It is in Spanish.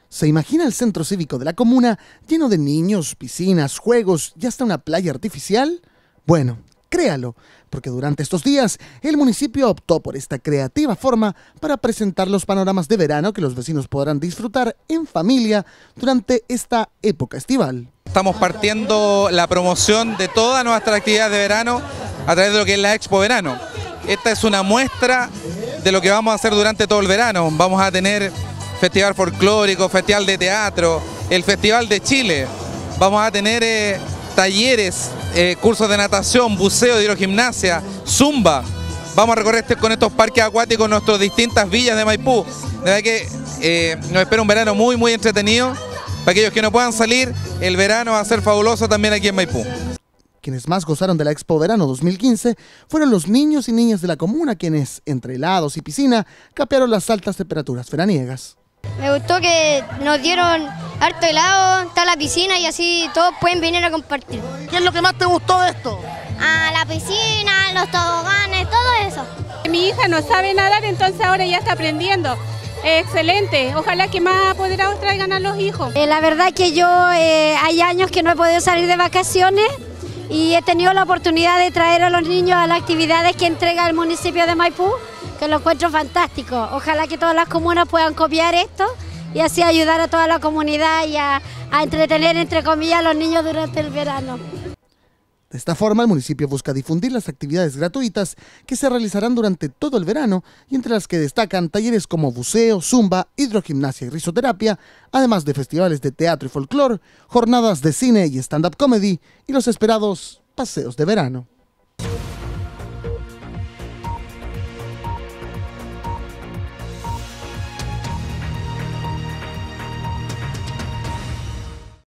¿Se imagina el centro cívico de la comuna lleno de niños, piscinas, juegos y hasta una playa artificial? Bueno, créalo, porque durante estos días el municipio optó por esta creativa forma para presentar los panoramas de verano que los vecinos podrán disfrutar en familia durante esta época estival. Estamos partiendo la promoción de todas nuestras actividades de verano a través de lo que es la Expo Verano. Esta es una muestra de lo que vamos a hacer durante todo el verano. Vamos a tener festival folclórico, festival de teatro, el Festival de Chile. Vamos a tener talleres, cursos de natación, buceo, hidrogimnasia, zumba. Vamos a recorrer con estos parques acuáticos nuestras distintas villas de Maipú. De verdad que nos espera un verano muy entretenido. Para aquellos que no puedan salir, el verano va a ser fabuloso también aquí en Maipú. Quienes más gozaron de la Expo Verano 2015 fueron los niños y niñas de la comuna, quienes, entre helados y piscina, capearon las altas temperaturas veraniegas. Me gustó que nos dieron harto helado, está la piscina y así todos pueden venir a compartir. ¿Qué es lo que más te gustó de esto? La piscina, los toboganes, todo eso. Mi hija no sabe nadar, entonces ahora ya está aprendiendo. Excelente, ojalá que más apoderados traigan a los hijos. La verdad que yo hay años que no he podido salir de vacaciones y he tenido la oportunidad de traer a los niños a las actividades que entrega el municipio de Maipú, que lo encuentro fantástico. Ojalá que todas las comunas puedan copiar esto y así ayudar a toda la comunidad y a entretener, entre comillas, a los niños durante el verano. De esta forma, el municipio busca difundir las actividades gratuitas que se realizarán durante todo el verano y entre las que destacan talleres como buceo, zumba, hidrogimnasia y risoterapia, además de festivales de teatro y folclore, jornadas de cine y stand-up comedy y los esperados paseos de verano.